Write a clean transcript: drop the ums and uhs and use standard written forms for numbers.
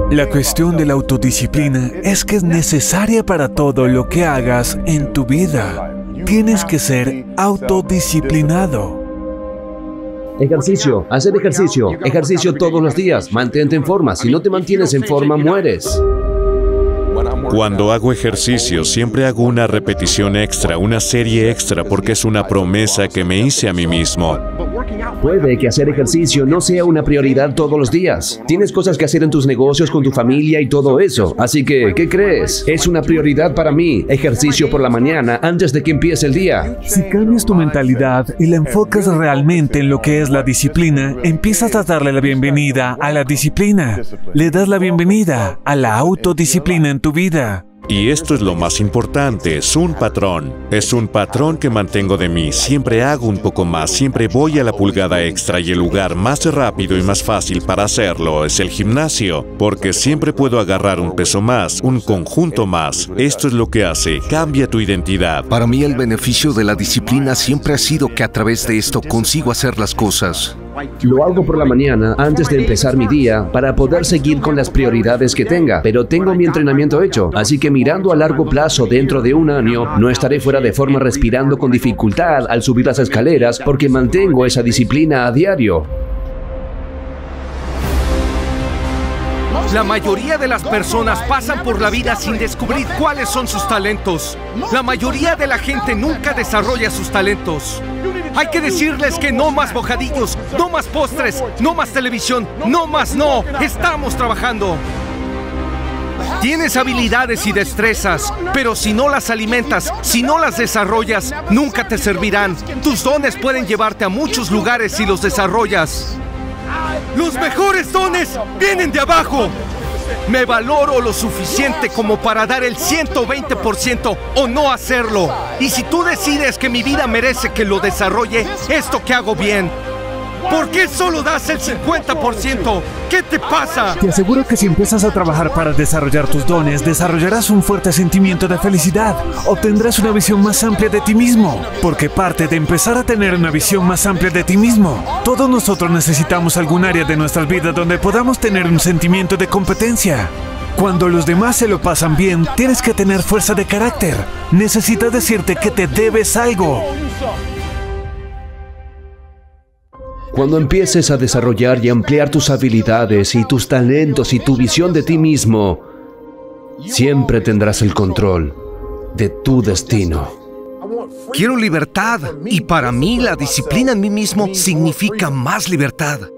La cuestión de la autodisciplina es que es necesaria para todo lo que hagas en tu vida. Tienes que ser autodisciplinado. Ejercicio, hacer ejercicio, ejercicio todos los días, mantente en forma, si no te mantienes en forma, mueres. Cuando hago ejercicio, siempre hago una repetición extra, una serie extra, porque es una promesa que me hice a mí mismo. Puede que hacer ejercicio no sea una prioridad todos los días. Tienes cosas que hacer en tus negocios, con tu familia y todo eso. Así que, ¿qué crees? Es una prioridad para mí. Ejercicio por la mañana antes de que empiece el día. Si cambias tu mentalidad y la enfocas realmente en lo que es la disciplina, empiezas a darle la bienvenida a la disciplina. Le das la bienvenida a la autodisciplina en tu vida. Y esto es lo más importante, es un patrón. Es un patrón que mantengo de mí. Siempre hago un poco más, siempre voy a la pulgada extra y el lugar más rápido y más fácil para hacerlo es el gimnasio, porque siempre puedo agarrar un peso más, un conjunto más. Esto es lo que hace, cambia tu identidad. Para mí el beneficio de la disciplina siempre ha sido que a través de esto consigo hacer las cosas. Lo hago por la mañana antes de empezar mi día para poder seguir con las prioridades que tenga, pero tengo mi entrenamiento hecho, así que mirando a largo plazo dentro de un año, no estaré fuera de forma respirando con dificultad al subir las escaleras porque mantengo esa disciplina a diario. La mayoría de las personas pasan por la vida sin descubrir cuáles son sus talentos. La mayoría de la gente nunca desarrolla sus talentos. Hay que decirles que no más bocadillos, no más postres, no más televisión, no más no. Estamos trabajando. Tienes habilidades y destrezas, pero si no las alimentas, si no las desarrollas, nunca te servirán. Tus dones pueden llevarte a muchos lugares si los desarrollas. ¡Los mejores dones vienen de abajo! Me valoro lo suficiente como para dar el 120% o no hacerlo. Y si tú decides que mi vida merece que lo desarrolle, esto que hago bien. ¿Por qué solo das el 50%? ¿Qué te pasa? Te aseguro que si empiezas a trabajar para desarrollar tus dones, desarrollarás un fuerte sentimiento de felicidad. Obtendrás una visión más amplia de ti mismo. Porque parte de empezar a tener una visión más amplia de ti mismo. Todos nosotros necesitamos algún área de nuestras vidas donde podamos tener un sentimiento de competencia. Cuando los demás se lo pasan bien, tienes que tener fuerza de carácter. Necesitas decirte que te debes algo. Cuando empieces a desarrollar y ampliar tus habilidades y tus talentos y tu visión de ti mismo, siempre tendrás el control de tu destino. Quiero libertad, y para mí la disciplina en mí mismo significa más libertad.